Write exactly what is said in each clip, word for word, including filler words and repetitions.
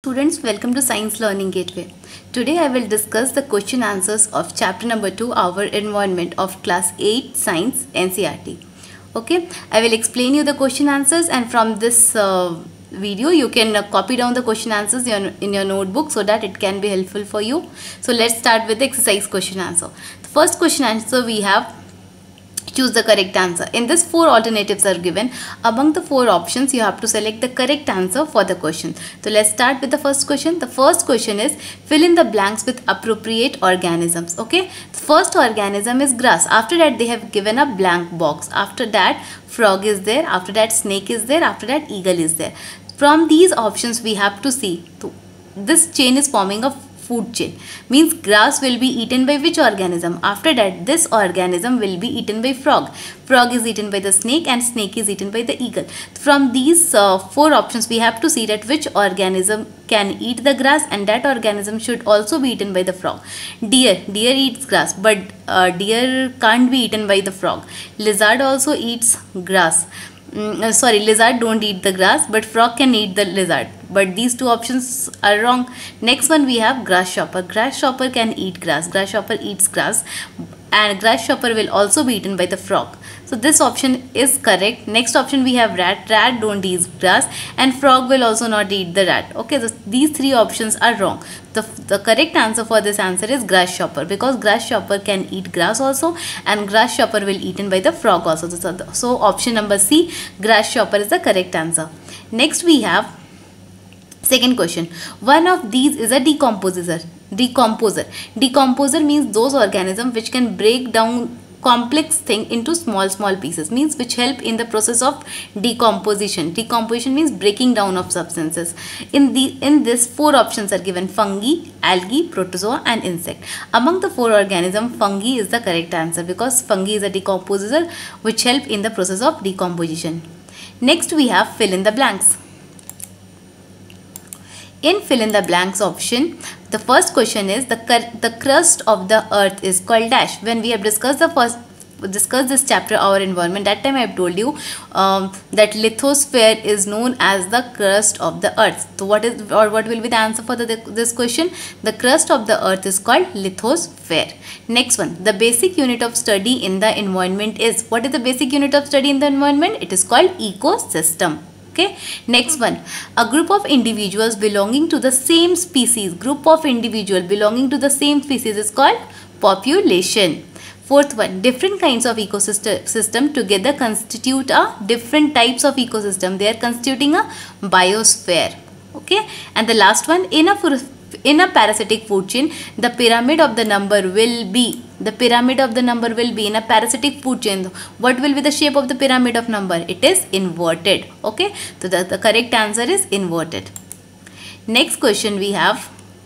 Students, welcome to Science Learning Gateway. Today I will discuss the question answers of chapter number two, our environment of class eight science N C E R T. Okay, I will explain you the question answers, and from this uh, video you can uh, copy down the question answers in, in your notebook so that it can be helpful for you. So let's start with the exercise question answer. The first question answer we have: choose the correct answer. In this, four alternatives are given. Among the four options, you have to select the correct answer for the question. So let's start with the first question. The first question is: fill in the blanks with appropriate organisms. Okay, the first organism is grass. After that, they have given a blank box. After that, frog is there. After that, snake is there. After that, eagle is there. From these options, we have to see. So this chain is forming a food chain, means grass will be eaten by which organism? After that, this organism will be eaten by frog. Frog is eaten by the snake, and snake is eaten by the eagle. From these uh, four options, we have to see that which organism can eat the grass, and that organism should also be eaten by the frog. Deer, deer eats grass, but uh, deer can't be eaten by the frog. Lizard also eats grass. Mm, uh, sorry, lizard don't eat the grass, but frog can eat the lizard. But these two options are wrong. Next one we have grasshopper. Grasshopper can eat grass. Grasshopper eats grass, and grasshopper will also be eaten by the frog. So this option is correct. Next option we have rat. Rat don't eat grass, and frog will also not eat the rat. Okay, so these three options are wrong. The, the correct answer for this answer is grasshopper, because grasshopper can eat grass also, and grasshopper will be eaten by the frog also. So, so option number C, grasshopper, is the correct answer. Next we have second question. One of these is a decomposer. Decomposer. Decomposer means those organisms which can break down complex thing into small small pieces, means which help in the process of decomposition. Decomposition means breaking down of substances. In the in this, four options are given: fungi, algae, protozoa, and insect. Among the four organisms, fungi is the correct answer, because fungi is a decomposer which help in the process of decomposition. Next we have fill in the blanks. In fill in the blanks option, the first question is: the the crust of the earth is called dash. When we have discussed the first discussed this chapter, our environment, that time I have told you um, that lithosphere is known as the crust of the earth. So what is or what will be the answer for the, this question? The crust of the earth is called lithosphere. Next one, the basic unit of study in the environment is: what is the basic unit of study in the environment? It is called ecosystem. Okay, next one, a group of individuals belonging to the same species. Group of individuals belonging to the same species is called population. Fourth one, different kinds of ecosystem system together constitute a different types of ecosystem. They are constituting a biosphere. Okay, and the last one, in a in a parasitic food chain, the pyramid of the number will be the pyramid of the number will be in a parasitic food chain. What will be the shape of the pyramid of number? It is inverted. Okay, so the, the correct answer is inverted. Next question we have.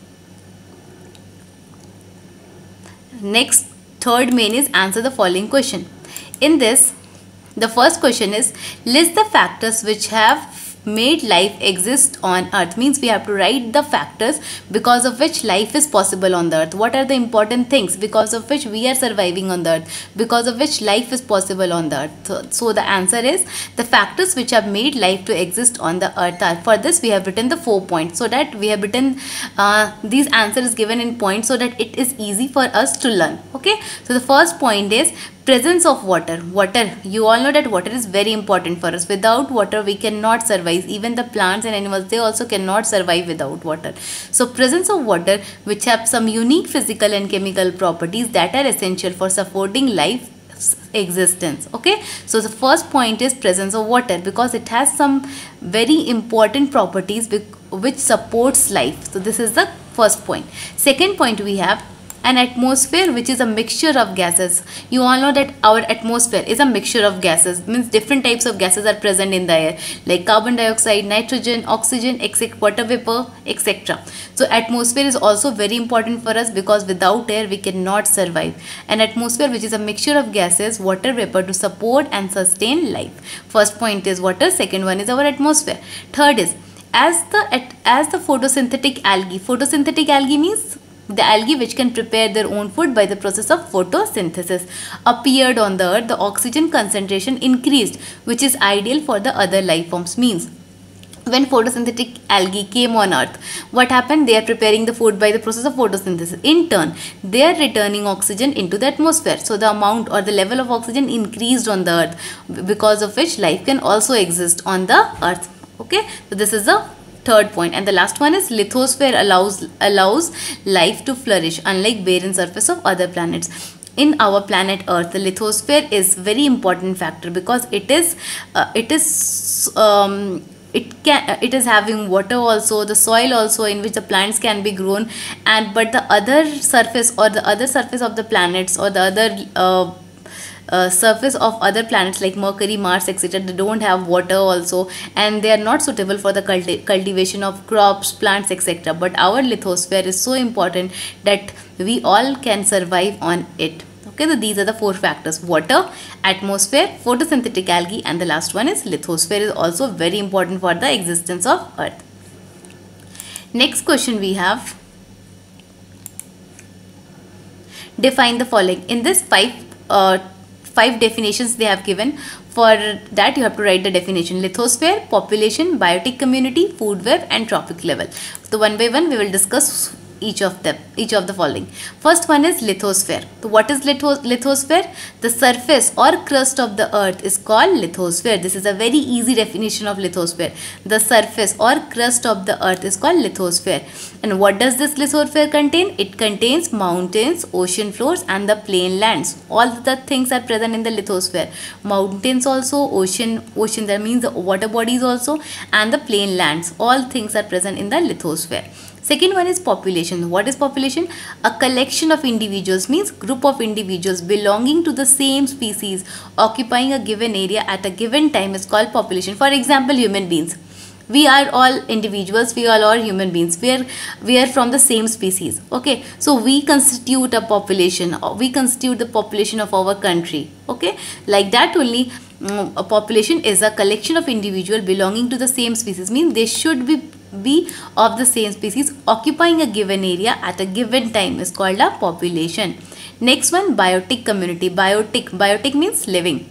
Next, third main is: answer the following question. In this, the first question is: list the factors which have made life exist on earth. Means we have to write the factors because of which life is possible on the earth. What are the important things because of which we are surviving on the earth, because of which life is possible on the earth? So, so the answer is: the factors which have made life to exist on the earth are. For this we have written the four points, so that we have written uh, these answers given in points so that it is easy for us to learn. Okay, so the first point is presence of water. Water, you all know that water is very important for us. Without water we cannot survive. Even the plants and animals, they also cannot survive without water. So presence of water, which have some unique physical and chemical properties that are essential for supporting life existence. Okay, so the first point is presence of water, because it has some very important properties which supports life. So this is the first point. Second point we have an atmosphere, which is a mixture of gases. You all know that our atmosphere is a mixture of gases, means different types of gases are present in the air, like carbon dioxide, nitrogen, oxygen, etc., water vapor, et cetera. So atmosphere is also very important for us, because without air we cannot survive. An atmosphere which is a mixture of gases, water vapor, to support and sustain life. First point is water. Second one is our atmosphere. Third is as the as the photosynthetic algae. Photosynthetic algae means the algae which can prepare their own food by the process of photosynthesis appeared on the earth, the oxygen concentration increased, which is ideal for the other life forms. Means when photosynthetic algae came on earth, what happened? They are preparing the food by the process of photosynthesis. In turn, they are returning oxygen into the atmosphere. So the amount or the level of oxygen increased on the earth, because of which life can also exist on the earth. Okay, so this is the third point. And the last one is lithosphere allows allows life to flourish, unlike barren surface of other planets. In our planet Earth, the lithosphere is very important factor, because it is uh, it is um, it can it is having water also, the soil also, in which the plants can be grown. And but the other surface or the other surface of the planets, or the other uh, uh, surface of other planets like Mercury, Mars, etc., they don't have water also, and they are not suitable for the culti cultivation of crops, plants, etc. But our lithosphere is so important that we all can survive on it. Okay, so these are the four factors: water, atmosphere, photosynthetic algae, and the last one is lithosphere is also very important for the existence of Earth. Next question we have: define the following. In this five uh, five definitions they have given. For that you have to write the definition: lithosphere, population, biotic community, food web, and trophic level. So one by one we will discuss each of them, each of the following. First one is lithosphere. So what is litho lithosphere? The surface or crust of the earth is called lithosphere. This is a very easy definition of lithosphere. The surface or crust of the earth is called lithosphere. And what does this lithosphere contain? It contains mountains, ocean floors, and the plain lands. All the things are present in the lithosphere. Mountains also, ocean, ocean that means the water bodies also, and the plain lands. All things are present in the lithosphere. Second one is population. What is population? A collection of individuals, means group of individuals belonging to the same species occupying a given area at a given time is called population. For example, human beings. We are all individuals, we all are human beings. We are, we are from the same species. Okay, so we constitute a population. We constitute the population of our country. Okay, like that only. Um, a population is a collection of individuals belonging to the same species, means they should be be of the same species occupying a given area at a given time is called a population. Next one, biotic community. Biotic, biotic means living.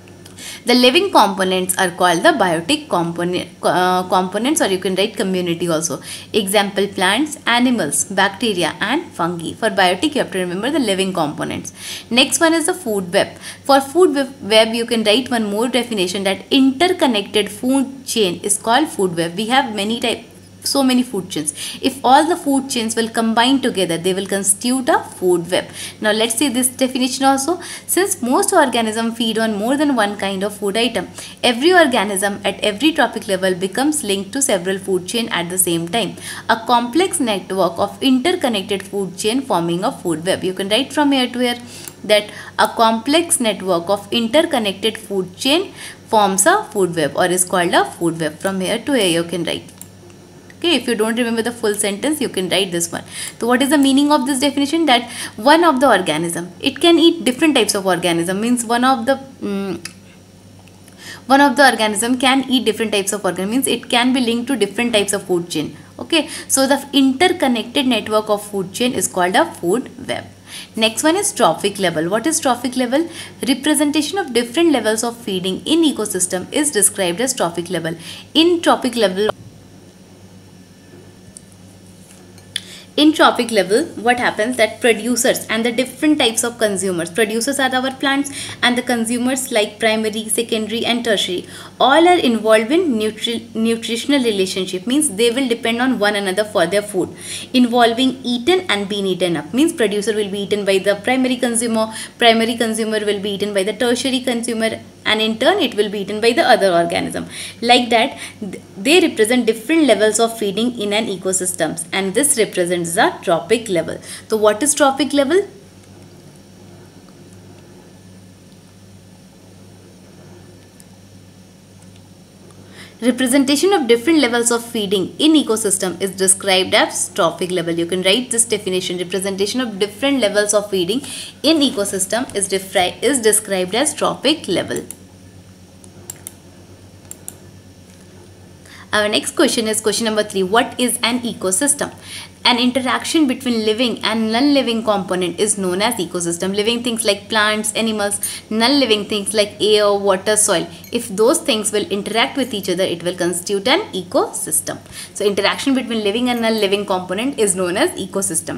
The living components are called the biotic component, uh, components, or you can write community also. Example: plants, animals, bacteria, and fungi. For biotic you have to remember the living components. Next one is the food web. For food web you can write one more definition, that interconnected food chain is called food web. We have many types, so many food chains. If all the food chains will combine together, they will constitute a food web. Now let's see this definition also. Since most organisms feed on more than one kind of food item, every organism at every trophic level becomes linked to several food chain at the same time. A complex network of interconnected food chain forming a food web. You can write from here to here that a complex network of interconnected food chain forms a food web, or is called a food web. From here to here you can write. Okay, if you don't remember the full sentence, you can write this one. So what is the meaning of this definition? That one of the organism, it can eat different types of organism, means one of the um, one of the organism can eat different types of organism, means it can be linked to different types of food chain. Okay, so the interconnected network of food chain is called a food web. Next one is trophic level. What is trophic level? Representation of different levels of feeding in ecosystem is described as trophic level. In trophic level, In trophic level, what happens, that producers and the different types of consumers, producers are our plants, and the consumers like primary, secondary, and tertiary, all are involved in nutri nutritional relationship, means they will depend on one another for their food, involving eaten and been eaten up, means producer will be eaten by the primary consumer, primary consumer will be eaten by the tertiary consumer, and in turn it will be eaten by the other organism. Like that, they represent different levels of feeding in an ecosystem, and this represents the trophic level. So what is trophic level? Representation of different levels of feeding in ecosystem is described as trophic level. You can write this definition: representation of different levels of feeding in ecosystem is, is described as trophic level. Our next question is question number three. What is an ecosystem? An interaction between living and non-living component is known as ecosystem. Living things like plants, animals, non-living things like air, water, soil. If those things will interact with each other, it will constitute an ecosystem. So interaction between living and non-living component is known as ecosystem.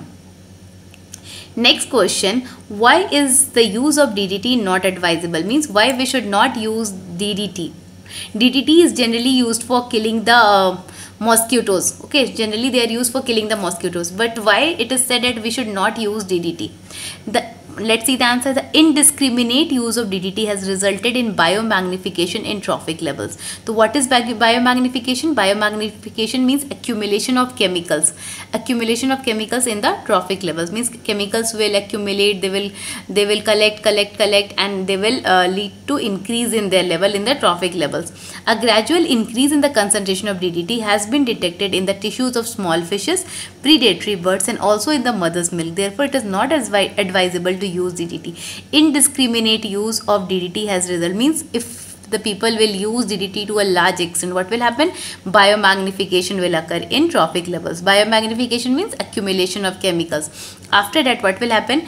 Next question, why is the use of D D T not advisable? Means why we should not use D D T. D D T is generally used for killing the uh, mosquitoes. Okay, generally they are used for killing the mosquitoes. But why it is said that we should not use D D T? The Let's see the answer. The indiscriminate use of D D T has resulted in biomagnification in trophic levels. So what is biomagnification? Biomagnification means accumulation of chemicals. Accumulation of chemicals in the trophic levels means chemicals will accumulate, they will they will collect, collect, collect and they will uh, lead to increase in their level in the trophic levels. A gradual increase in the concentration of D D T has been detected in the tissues of small fishes, predatory birds and also in the mother's milk. Therefore, it is not as advisable to use D D T. Indiscriminate use of D D T has result means if the people will use D D T to a large extent, what will happen? Biomagnification will occur in trophic levels. Biomagnification means accumulation of chemicals. After that, what will happen?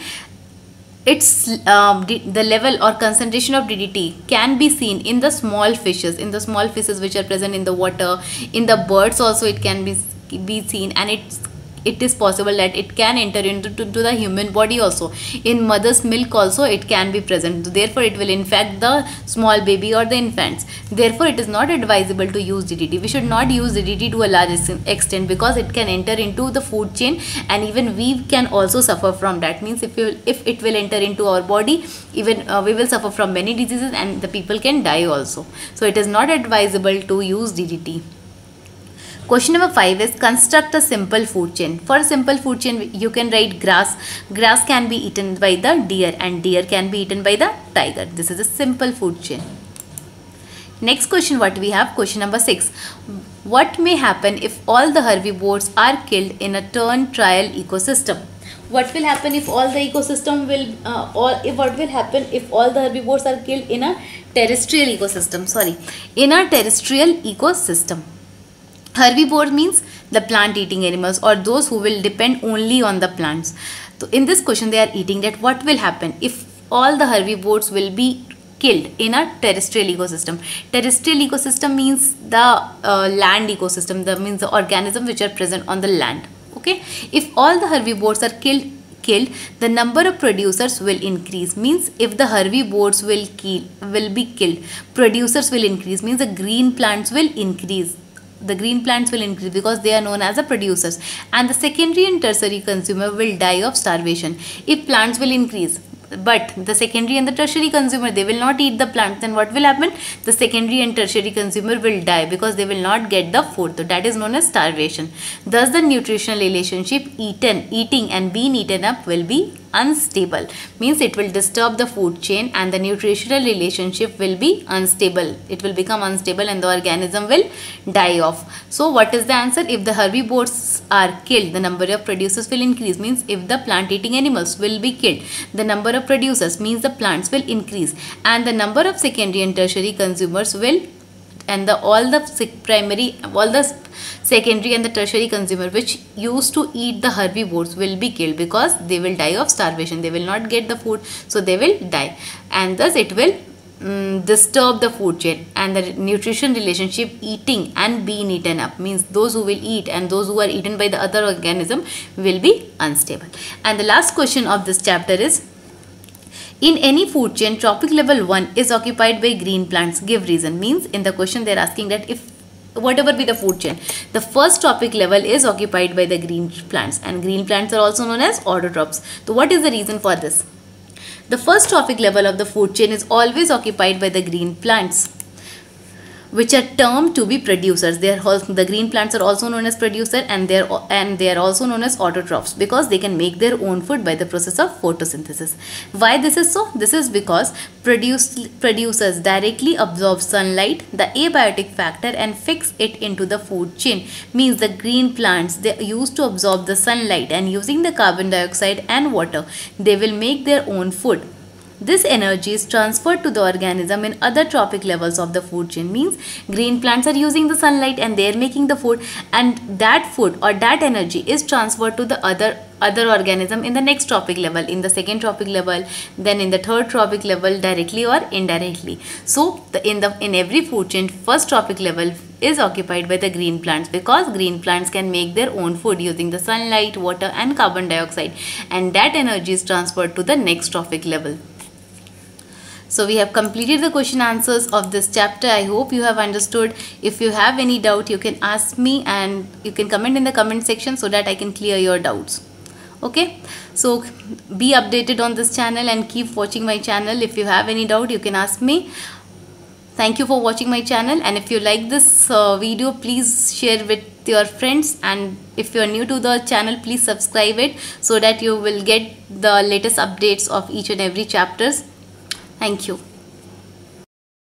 Its um, the level or concentration of D D T can be seen in the small fishes, in the small fishes which are present in the water, in the birds also it can be be seen, and it's it is possible that it can enter into to, to the human body also. In mother's milk also it can be present. Therefore, it will infect the small baby or the infants. Therefore, it is not advisable to use D D T. We should not use D D T to a large extent because it can enter into the food chain and even we can also suffer from that. Means if you if it will enter into our body, even uh, we will suffer from many diseases and the people can die also. So it is not advisable to use D D T. Question number five is construct a simple food chain. For a simple food chain, you can write grass. Grass can be eaten by the deer and deer can be eaten by the tiger. This is a simple food chain. Next question what we have, question number six. What may happen if all the herbivores are killed in a turn trial ecosystem? What will happen if all the ecosystem will, uh, or if what will happen if all the herbivores are killed in a terrestrial ecosystem? Sorry, in a terrestrial ecosystem. Herbivore means the plant eating animals or those who will depend only on the plants. So in this question they are eating that what will happen if all the herbivores will be killed in a terrestrial ecosystem. Terrestrial ecosystem means the uh, land ecosystem, that means the organisms which are present on the land. Okay, if all the herbivores are killed killed the number of producers will increase. Means if the herbivores will kill will be killed, producers will increase, means the green plants will increase. The green plants will increase because they are known as the producers, and the secondary and tertiary consumer will die of starvation. If plants will increase but the secondary and the tertiary consumer, they will not eat the plants, then what will happen? The secondary and tertiary consumer will die because they will not get the food. So that is known as starvation. Thus the nutritional relationship eaten eating and being eaten up will be unstable. Means it will disturb the food chain and the nutritional relationship will be unstable. It will become unstable and the organism will die off. So what is the answer? If the herbivores are killed, the number of producers will increase. Means if the plant eating animals will be killed, the number of producers means the plants will increase, and the number of secondary and tertiary consumers will, and the all the primary all the secondary and the tertiary consumer which used to eat the herbivores will be killed because they will die of starvation. They will not get the food, so they will die, and thus it will um, disturb the food chain and the nutrition relationship eating and being eaten up. Means those who will eat and those who are eaten by the other organism will be unstable. And the last question of this chapter is, in any food chain, trophic level one is occupied by green plants. Give reason. Means in the question they are asking that if whatever be the food chain, the first trophic level is occupied by the green plants, and green plants are also known as autotrophs. So what is the reason for this? The first trophic level of the food chain is always occupied by the green plants, which are termed to be producers. They are also, the green plants are also known as producer, and they are and they are also known as autotrophs because they can make their own food by the process of photosynthesis. Why this is so? This is because produce, producers directly absorb sunlight, the abiotic factor, and fix it into the food chain. Means the green plants, they used to absorb the sunlight, and using the carbon dioxide and water, they will make their own food. This energy is transferred to the organism in other trophic levels of the food chain. Means green plants are using the sunlight and they are making the food, and that food or that energy is transferred to the other other organism in the next trophic level, in the second trophic level, then in the third trophic level, directly or indirectly. So the, in the in every food chain, first trophic level is occupied by the green plants, because green plants can make their own food using the sunlight, water and carbon dioxide, and that energy is transferred to the next trophic level. So we have completed the question answers of this chapter. I hope you have understood. If you have any doubt, you can ask me and you can comment in the comment section so that I can clear your doubts. Okay, so be updated on this channel and keep watching my channel. If you have any doubt, you can ask me. Thank you for watching my channel, and if you like this uh, video, please share with your friends, and if you are new to the channel, please subscribe it so that you will get the latest updates of each and every chapters. Thank you.